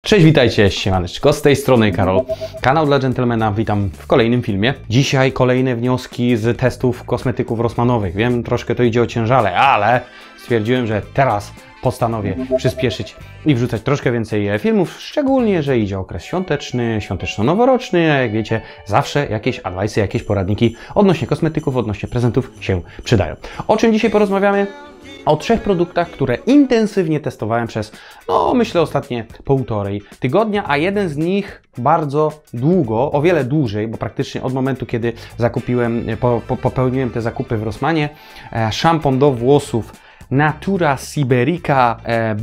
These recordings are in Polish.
Cześć, witajcie, siemaneczko, z tej strony Karol, kanał dla dżentelmena, witam w kolejnym filmie. Dzisiaj kolejne wnioski z testów kosmetyków Rossmanowych. Wiem, troszkę to idzie ociężale, ale stwierdziłem, że teraz postanowię przyspieszyć i wrzucać troszkę więcej filmów, szczególnie, że idzie okres świąteczny, świąteczno-noworoczny, a jak wiecie, zawsze jakieś advice'y, jakieś poradniki odnośnie kosmetyków, odnośnie prezentów się przydają. O czym dzisiaj porozmawiamy? O 3 produktach, które intensywnie testowałem przez, myślę, ostatnie półtorej tygodnia, a jeden z nich bardzo długo, o wiele dłużej, bo praktycznie od momentu, kiedy popełniłem te zakupy w Rossmanie, szampon do włosów Natura Siberica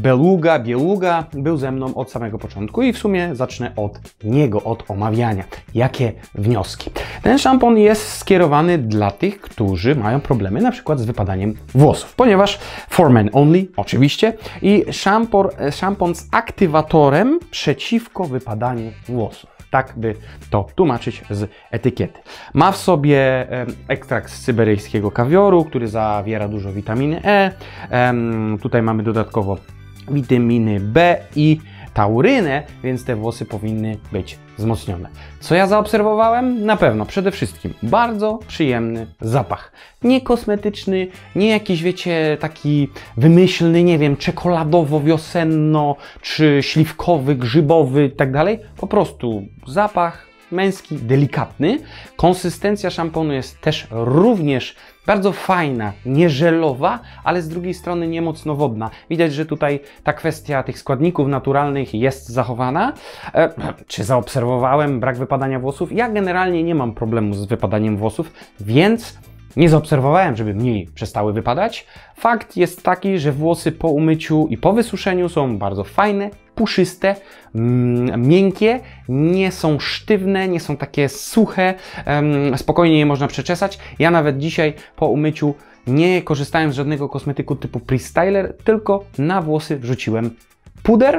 Bieluga był ze mną od samego początku i w sumie zacznę od niego, od omawiania. Jakie wnioski? Ten szampon jest skierowany dla tych, którzy mają problemy na przykład z wypadaniem włosów, ponieważ for men only oczywiście i szampon z aktywatorem przeciwko wypadaniu włosów. Tak by to tłumaczyć z etykiety. Ma w sobie ekstrakt z syberyjskiego kawioru, który zawiera dużo witaminy E. Tutaj mamy dodatkowo witaminy B i taurynę, więc te włosy powinny być wzmocnione. Co ja zaobserwowałem? Na pewno, przede wszystkim bardzo przyjemny zapach. Nie kosmetyczny, nie jakiś, wiecie, taki wymyślny, nie wiem, czekoladowo-wiosenno, czy śliwkowy, grzybowy i tak dalej. Po prostu zapach męski, delikatny. Konsystencja szamponu jest też również bardzo fajna, nie żelowa, ale z drugiej strony nie mocno wodna. Widać, że tutaj ta kwestia tych składników naturalnych jest zachowana. Czy zaobserwowałem brak wypadania włosów? Ja generalnie nie mam problemu z wypadaniem włosów, więc nie zaobserwowałem, żeby mniej przestały wypadać. Fakt jest taki, że włosy po umyciu i po wysuszeniu są bardzo fajne, puszyste, miękkie, nie są sztywne, nie są takie suche, spokojnie je można przeczesać. Ja nawet dzisiaj po umyciu nie korzystałem z żadnego kosmetyku typu Pre-Styler, tylko na włosy wrzuciłem puder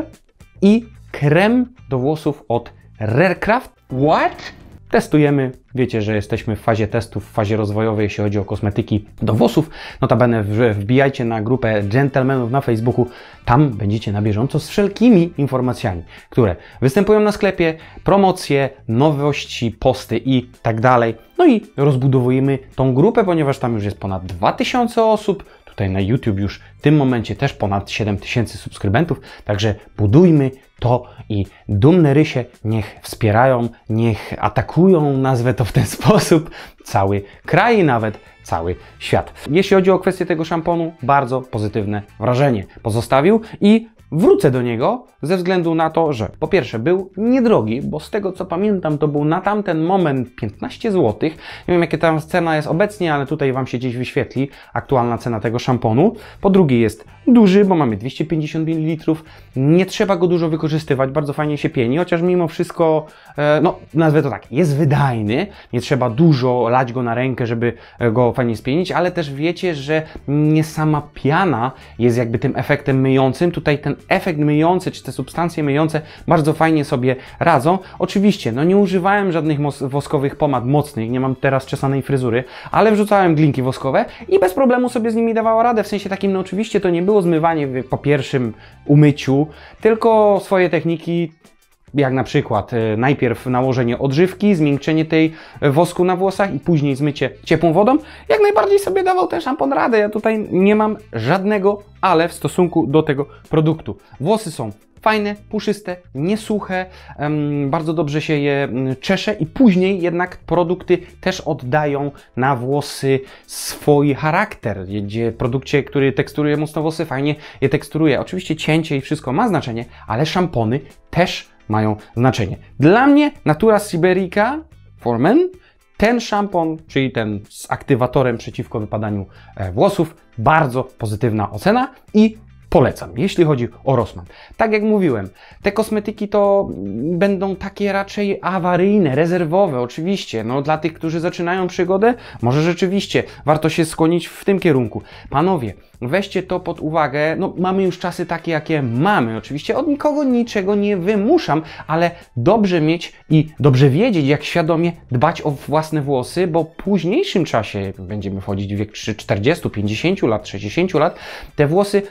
i krem do włosów od Rarecraft. What? Testujemy. Wiecie, że jesteśmy w fazie testów, w fazie rozwojowej, jeśli chodzi o kosmetyki do włosów. Notabene wbijajcie na grupę dżentelmenów na Facebooku. Tam będziecie na bieżąco z wszelkimi informacjami, które występują na sklepie, promocje, nowości, posty i tak dalej. No i rozbudowujemy tą grupę, ponieważ tam już jest ponad 2000 osób. Tutaj na YouTube już w tym momencie też ponad 7000 subskrybentów. Także budujmy to i dumne rysie niech wspierają, niech atakują, nazwę to w ten sposób, cały kraj i nawet cały świat. Jeśli chodzi o kwestię tego szamponu, bardzo pozytywne wrażenie pozostawił i wrócę do niego ze względu na to, że po pierwsze był niedrogi, bo z tego co pamiętam to był na tamten moment 15 zł. Nie wiem jakie tam cena jest obecnie, ale tutaj Wam się gdzieś wyświetli aktualna cena tego szamponu. Po drugie jest duży, bo mamy 250 ml. Nie trzeba go dużo wykorzystywać, bardzo fajnie się pieni, chociaż mimo wszystko, nazwę to tak, jest wydajny. Nie trzeba dużo lać go na rękę, żeby go fajnie spienić, ale też wiecie, że nie sama piana jest jakby tym efektem myjącym. Tutaj ten efekt myjący, czy te substancje myjące bardzo fajnie sobie radzą. Oczywiście, nie używałem żadnych woskowych pomad mocnych, nie mam teraz czesanej fryzury, ale wrzucałem glinki woskowe i bez problemu sobie z nimi dawała radę. W sensie takim, oczywiście to nie było zmywanie po pierwszym umyciu, tylko swoje techniki, jak na przykład najpierw nałożenie odżywki, zmiękczenie tej wosku na włosach i później zmycie ciepłą wodą. Jak najbardziej sobie dawał ten szampon radę. Ja tutaj nie mam żadnego ale w stosunku do tego produktu. Włosy są fajne, puszyste, niesuche, bardzo dobrze się je czesze i później jednak produkty też oddają na włosy swój charakter. Gdzie produkcie, który teksturuje mocno włosy, fajnie je teksturuje. Oczywiście cięcie i wszystko ma znaczenie, ale szampony też mają znaczenie. Dla mnie Natura Siberica for Men, ten szampon, czyli ten z aktywatorem przeciwko wypadaniu włosów, bardzo pozytywna ocena i polecam, jeśli chodzi o Rossmann. Tak jak mówiłem, te kosmetyki to będą takie raczej awaryjne, rezerwowe oczywiście. Dla tych, którzy zaczynają przygodę, może rzeczywiście warto się skłonić w tym kierunku. Panowie, weźcie to pod uwagę. Mamy już czasy takie, jakie mamy. Oczywiście od nikogo niczego nie wymuszam, ale dobrze mieć i dobrze wiedzieć, jak świadomie dbać o własne włosy, bo w późniejszym czasie, będziemy wchodzić w wiek 40, 50 lat, 60 lat, te włosy będą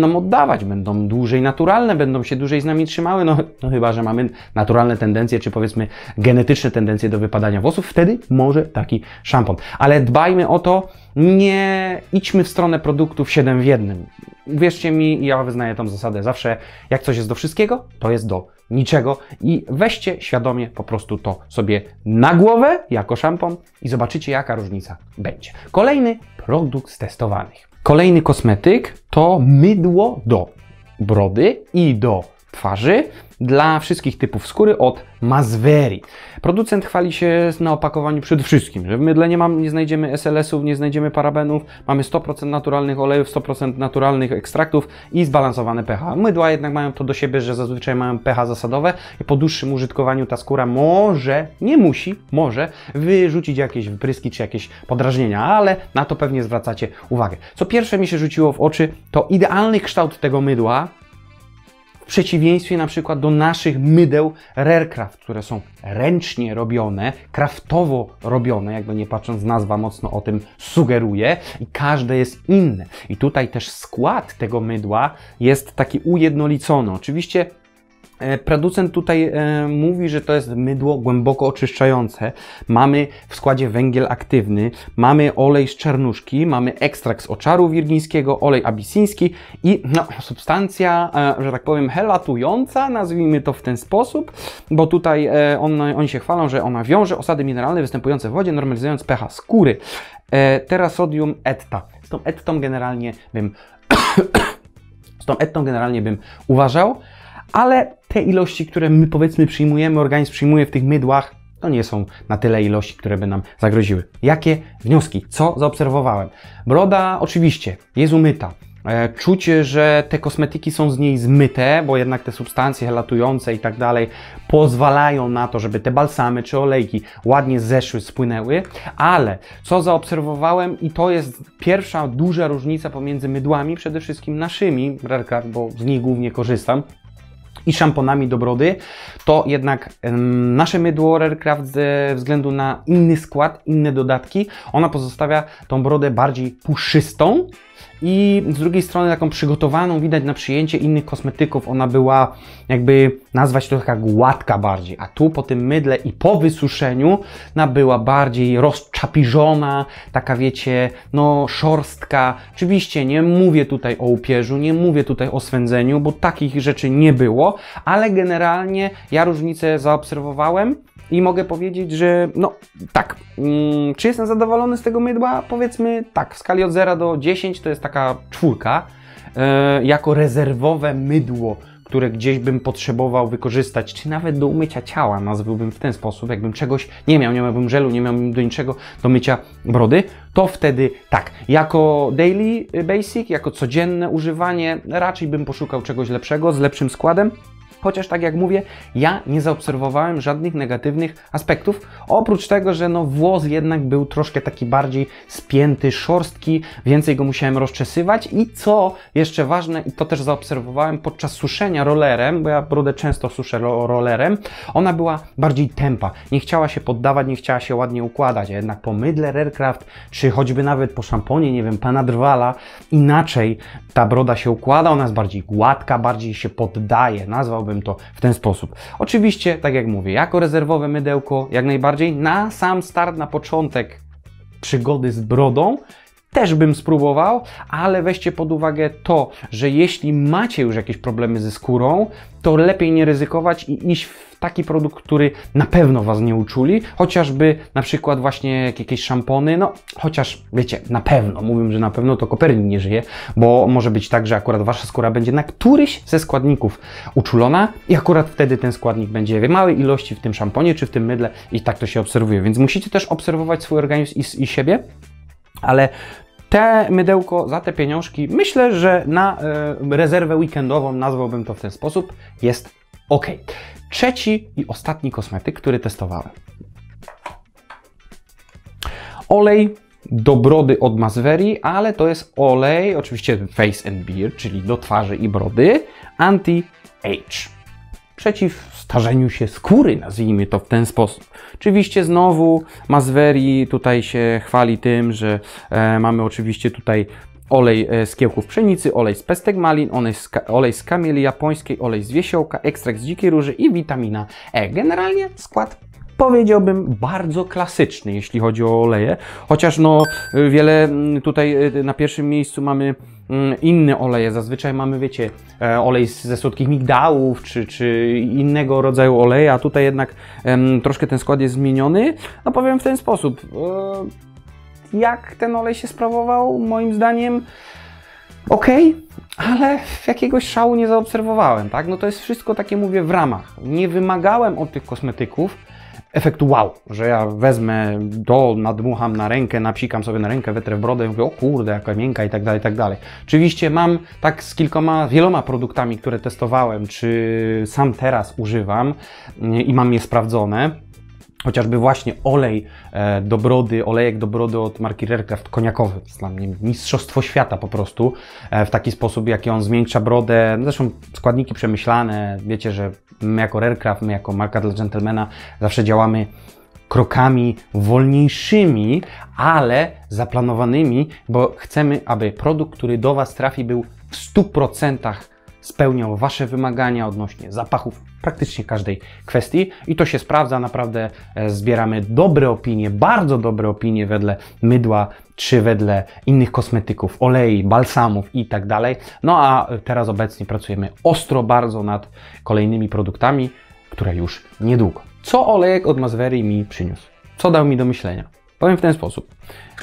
nam oddawać, będą dłużej naturalne, będą się dłużej z nami trzymały, no chyba, że mamy naturalne tendencje, czy powiedzmy genetyczne tendencje do wypadania włosów, wtedy może taki szampon. Ale dbajmy o to, nie idźmy w stronę produktów 7 w 1. Wierzcie mi, ja wyznaję tą zasadę zawsze, jak coś jest do wszystkiego, to jest do niczego i weźcie świadomie po prostu to sobie na głowę jako szampon i zobaczycie, jaka różnica będzie. Kolejny produkt z testowanych. Kolejny kosmetyk to mydło do brody i do twarzy dla wszystkich typów skóry od Masvery. Producent chwali się na opakowaniu przede wszystkim, że w mydle nie znajdziemy SLS-ów, nie znajdziemy parabenów, mamy 100% naturalnych olejów, 100% naturalnych ekstraktów i zbalansowane pH. Mydła jednak mają to do siebie, że zazwyczaj mają pH zasadowe i po dłuższym użytkowaniu ta skóra może, nie musi, może wyrzucić jakieś wypryski czy jakieś podrażnienia, ale na to pewnie zwracacie uwagę. Co pierwsze mi się rzuciło w oczy, to idealny kształt tego mydła, w przeciwieństwie na przykład do naszych mydeł Rarecraft, które są ręcznie robione, kraftowo robione, jakby nie patrząc, nazwa mocno o tym sugeruje i każde jest inne. I tutaj też skład tego mydła jest taki ujednolicony. Oczywiście producent tutaj mówi, że to jest mydło głęboko oczyszczające. Mamy w składzie węgiel aktywny, mamy olej z czarnuszki, mamy ekstrakt z oczaru wirgińskiego, olej abisyński i substancja, że tak powiem, helatująca, nazwijmy to w ten sposób, bo tutaj oni się chwalą, że ona wiąże osady mineralne występujące w wodzie, normalizując pH skóry. Terasodium etta. Z tą ettą generalnie bym uważał, ale te ilości, które my powiedzmy przyjmujemy, organizm przyjmuje w tych mydłach, to nie są na tyle ilości, które by nam zagroziły. Jakie wnioski? Co zaobserwowałem? Broda oczywiście jest umyta. Czuć, że te kosmetyki są z niej zmyte, bo jednak te substancje helatujące i tak dalej pozwalają na to, żeby te balsamy czy olejki ładnie zeszły, spłynęły, ale co zaobserwowałem i to jest pierwsza duża różnica pomiędzy mydłami, przede wszystkim naszymi, bo z nich głównie korzystam, i szamponami do brody, to jednak nasze mydło Rarecraft ze względu na inny skład, inne dodatki, ona pozostawia tą brodę bardziej puszystą i z drugiej strony taką przygotowaną, widać na przyjęcie innych kosmetyków, ona była, jakby nazwać to taka gładka bardziej, a tu po tym mydle i po wysuszeniu ona była bardziej rozczapiżona, taka wiecie, no szorstka. Oczywiście nie mówię tutaj o upierzu, nie mówię tutaj o swędzeniu, bo takich rzeczy nie było, ale generalnie ja różnicę zaobserwowałem i mogę powiedzieć, że no tak, czy jestem zadowolony z tego mydła? Powiedzmy tak, w skali od 0 do 10 to jest taka 4, jako rezerwowe mydło, które gdzieś bym potrzebował wykorzystać, czy nawet do umycia ciała, nazwałbym w ten sposób, jakbym czegoś nie miałbym żelu, nie miałbym do niczego do mycia brody, to wtedy tak, jako daily basic, jako codzienne używanie, raczej bym poszukał czegoś lepszego, z lepszym składem. Chociaż tak jak mówię, ja nie zaobserwowałem żadnych negatywnych aspektów, oprócz tego, że no włos jednak był troszkę taki bardziej spięty, szorstki, więcej go musiałem rozczesywać i co jeszcze ważne, i to też zaobserwowałem podczas suszenia rollerem, bo ja brodę często suszę rollerem, ona była bardziej tępa, nie chciała się poddawać, nie chciała się ładnie układać, a jednak po mydle Rarecraft, czy choćby nawet po szamponie, nie wiem, pana Drwala, inaczej ta broda się układa, ona jest bardziej gładka, bardziej się poddaje, nazwałbym to w ten sposób. Oczywiście, tak jak mówię, jako rezerwowe mydełko, jak najbardziej, na sam start, na początek przygody z brodą, też bym spróbował, ale weźcie pod uwagę to, że jeśli macie już jakieś problemy ze skórą, to lepiej nie ryzykować i iść w taki produkt, który na pewno Was nie uczuli, chociażby na przykład właśnie jakieś szampony, no chociaż wiecie, na pewno, mówię, że na pewno to Kopernik nie żyje, bo może być tak, że akurat Wasza skóra będzie na któryś ze składników uczulona i akurat wtedy ten składnik będzie w małej ilości w tym szamponie czy w tym mydle i tak to się obserwuje, więc musicie też obserwować swój organizm i siebie, ale te mydełko za te pieniążki, myślę, że na rezerwę weekendową, nazwałbym to w ten sposób, jest ok. Trzeci i ostatni kosmetyk, który testowałem. Olej do brody od Masvery, ale to jest olej, oczywiście Face and Beard, czyli do twarzy i brody, Anti-Age. Przeciw starzeniu się skóry, nazwijmy to w ten sposób. Oczywiście znowu Masvery tutaj się chwali tym, że mamy oczywiście tutaj olej z kiełków pszenicy, olej z pestek malin, olej z kamieli japońskiej, olej z wiesiołka, ekstrakt z dzikiej róży i witamina E. Generalnie skład, powiedziałbym, bardzo klasyczny, jeśli chodzi o oleje, chociaż no wiele tutaj na pierwszym miejscu mamy inne oleje. Zazwyczaj mamy, wiecie, olej ze słodkich migdałów, czy innego rodzaju oleje, a tutaj jednak troszkę ten skład jest zmieniony. No powiem w ten sposób, jak ten olej się sprawował, moim zdaniem ok, ale jakiegoś szału nie zaobserwowałem, tak? No to jest wszystko takie, mówię, w ramach. Nie wymagałem od tych kosmetyków efektu wow, że ja wezmę to, nadmucham na rękę, napsikam sobie na rękę, wetrę w brodę i mówię, o kurde, jaka miękka i tak dalej, i tak dalej. Oczywiście mam tak z wieloma produktami, które testowałem, czy sam teraz używam i mam je sprawdzone. Chociażby właśnie olej do brody, olejek do brody od marki Rarecraft koniakowy. To jest dla mnie mistrzostwo świata po prostu. W taki sposób, jaki on zmiękcza brodę. Zresztą składniki przemyślane. Wiecie, że my jako Rarecraft, my jako marka dla dżentelmena zawsze działamy krokami wolniejszymi, ale zaplanowanymi, bo chcemy, aby produkt, który do Was trafi, był w 100% spełniał Wasze wymagania odnośnie zapachów praktycznie każdej kwestii i to się sprawdza, naprawdę zbieramy dobre opinie, bardzo dobre opinie wedle mydła, czy wedle innych kosmetyków, olei, balsamów i tak dalej. No a teraz obecnie pracujemy ostro bardzo nad kolejnymi produktami, które już niedługo. Co olejek od Masvery mi przyniósł? Co dał mi do myślenia? Powiem w ten sposób.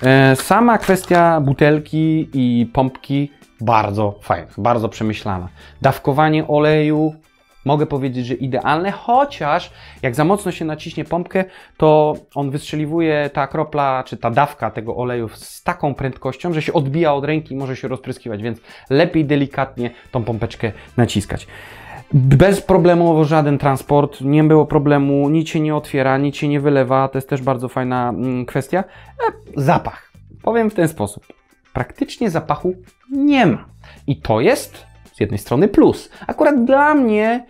Sama kwestia butelki i pompki bardzo fajna, bardzo przemyślana. Dawkowanie oleju, mogę powiedzieć, że idealne, chociaż jak za mocno się naciśnie pompkę, to on wystrzeliwuje, ta kropla, czy ta dawka tego oleju z taką prędkością, że się odbija od ręki i może się rozpryskiwać, więc lepiej delikatnie tą pompeczkę naciskać. Bezproblemowo żaden transport, nie było problemu, nic się nie otwiera, nic się nie wylewa, to jest też bardzo fajna kwestia. Zapach. Powiem w ten sposób. Praktycznie zapachu nie ma. I to jest z jednej strony plus. Akurat dla mnie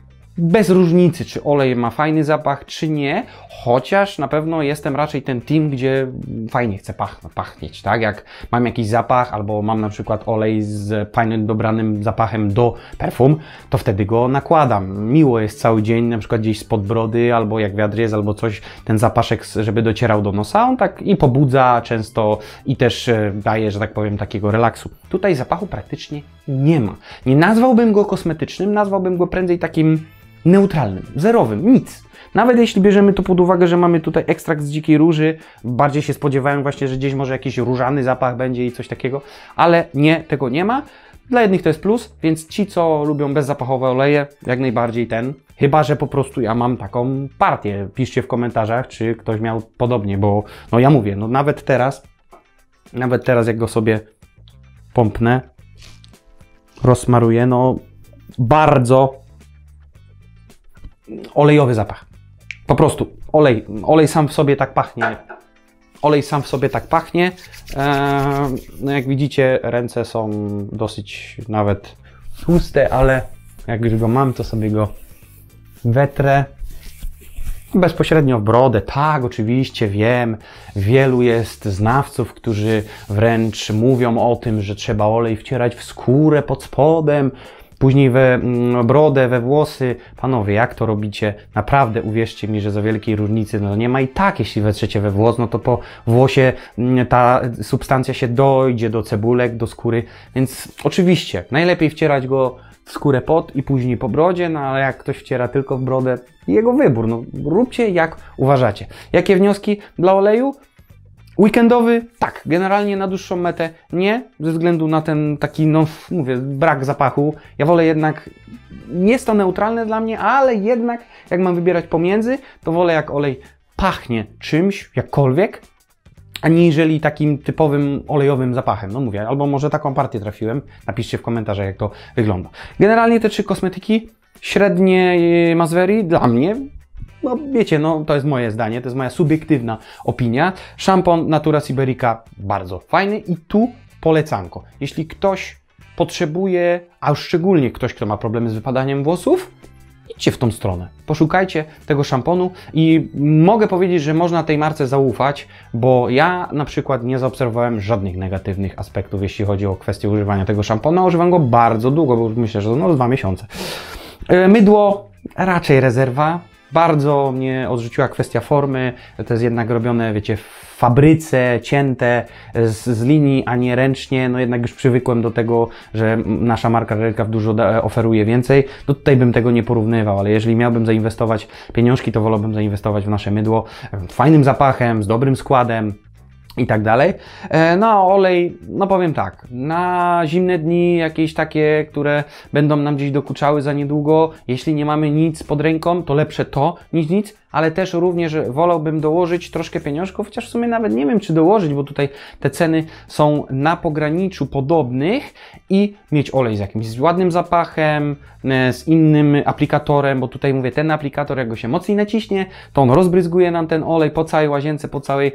bez różnicy, czy olej ma fajny zapach, czy nie, chociaż na pewno jestem raczej ten team, gdzie fajnie chcę pachnieć, tak? Jak mam jakiś zapach, albo mam na przykład olej z fajnym, dobranym zapachem do perfum, to wtedy go nakładam. Miło jest cały dzień, na przykład gdzieś spod brody, albo jak wiatr jest, albo coś, ten zapaszek, żeby docierał do nosa, on tak i pobudza często i też daje, że tak powiem, takiego relaksu. Tutaj zapachu praktycznie nie ma. Nie nazwałbym go kosmetycznym, nazwałbym go prędzej takim neutralnym, zerowym, nic. Nawet jeśli bierzemy to pod uwagę, że mamy tutaj ekstrakt z dzikiej róży, bardziej się spodziewałem właśnie, że gdzieś może jakiś różany zapach będzie i coś takiego, ale nie, tego nie ma. Dla jednych to jest plus, więc ci, co lubią bezzapachowe oleje, jak najbardziej ten. Chyba że po prostu ja mam taką partię. Piszcie w komentarzach, czy ktoś miał podobnie, bo no ja mówię, no nawet teraz jak go sobie pompnę, rozsmaruję, no bardzo olejowy zapach. Po prostu olej sam w sobie tak pachnie. Olej sam w sobie tak pachnie. No jak widzicie, ręce są dosyć nawet tłuste, ale jak już go mam, to sobie go wetrę bezpośrednio w brodę. Tak, oczywiście wiem, wielu jest znawców, którzy wręcz mówią o tym, że trzeba olej wcierać w skórę pod spodem, później we brodę, we włosy. Panowie, jak to robicie? Naprawdę uwierzcie mi, że za wielkiej różnicy no nie ma i tak, jeśli wetrzecie we włos, no to po włosie ta substancja się dojdzie do cebulek, do skóry, więc oczywiście najlepiej wcierać go w skórę pod i później po brodzie, no ale jak ktoś wciera tylko w brodę, jego wybór, no róbcie jak uważacie. Jakie wnioski dla oleju? Weekendowy? Tak, generalnie na dłuższą metę nie, ze względu na ten taki, no mówię, brak zapachu. Ja wolę jednak, nie jest to neutralne dla mnie, ale jednak jak mam wybierać pomiędzy, to wolę jak olej pachnie czymś, jakkolwiek, aniżeli takim typowym olejowym zapachem. No mówię, albo może taką partię trafiłem, napiszcie w komentarzach jak to wygląda. Generalnie te trzy kosmetyki, średnie Masvery dla mnie, no wiecie, no to jest moje zdanie, to jest moja subiektywna opinia. Szampon Natura Siberica bardzo fajny i tu polecanko. Jeśli ktoś potrzebuje, a szczególnie ktoś, kto ma problemy z wypadaniem włosów, i idźcie w tą stronę. Poszukajcie tego szamponu i mogę powiedzieć, że można tej marce zaufać, bo ja na przykład nie zaobserwowałem żadnych negatywnych aspektów, jeśli chodzi o kwestię używania tego szampona. Używam go bardzo długo, bo myślę, że no 2 miesiące. Mydło raczej rezerwa. Bardzo mnie odrzuciła kwestia formy. To jest jednak robione, wiecie, w fabryce, cięte z linii, a nie ręcznie. No jednak już przywykłem do tego, że nasza marka Relcraft dużo oferuje więcej. No tutaj bym tego nie porównywał, ale jeżeli miałbym zainwestować pieniążki, to wolałbym zainwestować w nasze mydło z fajnym zapachem, z dobrym składem i tak dalej. No a olej, no powiem tak, na zimne dni jakieś takie, które będą nam gdzieś dokuczały za niedługo, jeśli nie mamy nic pod ręką, to lepsze to niż nic, ale też również wolałbym dołożyć troszkę pieniążków, chociaż w sumie nawet nie wiem, czy dołożyć, bo tutaj te ceny są na pograniczu podobnych i mieć olej z jakimś ładnym zapachem, z innym aplikatorem, bo tutaj mówię, ten aplikator, jak go się mocniej naciśnie, to on rozbryzguje nam ten olej po całej łazience,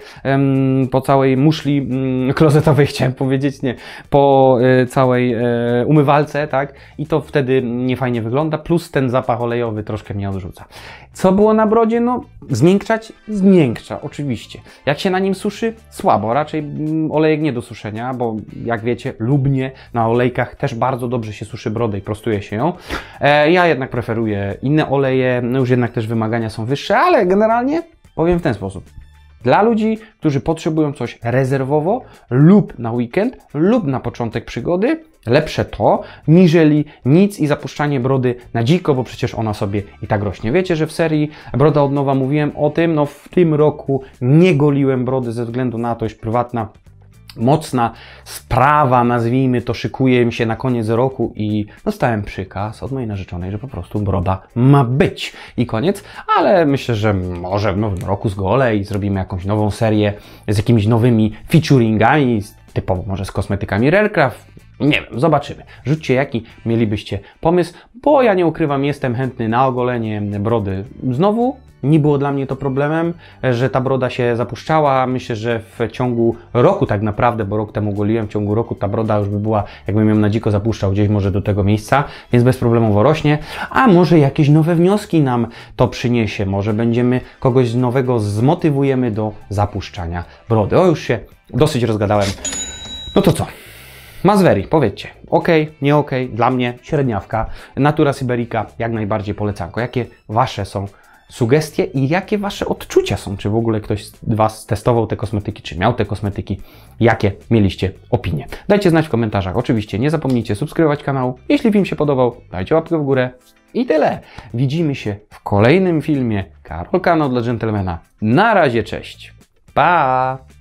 po całej muszli klozetowej, chciałem powiedzieć, nie, po całej umywalce, tak, i to wtedy niefajnie wygląda, plus ten zapach olejowy troszkę mnie odrzuca. Co było na brodzie? No, zmiękczać? Zmiękcza, oczywiście. Jak się na nim suszy? Słabo, raczej olejek nie do suszenia, bo jak wiecie, lubnie na olejkach też bardzo dobrze się suszy brodę i prostuje się ją. Ja jednak preferuję inne oleje, no już jednak też wymagania są wyższe, ale generalnie powiem w ten sposób. Dla ludzi, którzy potrzebują coś rezerwowo lub na weekend, lub na początek przygody, lepsze to, niżeli nic i zapuszczanie brody na dziko, bo przecież ona sobie i tak rośnie. Wiecie, że w serii Broda od nowa mówiłem o tym, no w tym roku nie goliłem brody ze względu na to, iż prywatna mocna sprawa, nazwijmy to, szykuje mi się na koniec roku i dostałem przykaz od mojej narzeczonej, że po prostu broda ma być i koniec, ale myślę, że może w nowym roku zgolę i zrobimy jakąś nową serię z jakimiś nowymi featuringami, typowo może z kosmetykami Relcraft. Nie wiem, zobaczymy. Rzućcie, jaki mielibyście pomysł, bo ja nie ukrywam, jestem chętny na ogolenie brody znowu. Nie było dla mnie to problemem, że ta broda się zapuszczała. Myślę, że w ciągu roku tak naprawdę, bo rok temu goliłem, w ciągu roku ta broda już by była, jakbym ją na dziko zapuszczał gdzieś może do tego miejsca, więc bezproblemowo rośnie. A może jakieś nowe wnioski nam to przyniesie, może będziemy kogoś nowego zmotywujemy do zapuszczania brody. O, już się dosyć rozgadałem. No to co? Masvery, powiedzcie, ok, nie ok, dla mnie średniawka. Natura Siberica jak najbardziej polecanko. Jakie Wasze są sugestie i jakie Wasze odczucia są? Czy w ogóle ktoś z Was testował te kosmetyki, czy miał te kosmetyki? Jakie mieliście opinie? Dajcie znać w komentarzach. Oczywiście nie zapomnijcie subskrybować kanału. Jeśli film się podobał, dajcie łapkę w górę. I tyle. Widzimy się w kolejnym filmie. Karol, kanał dla dżentelmena. Na razie, cześć. Pa!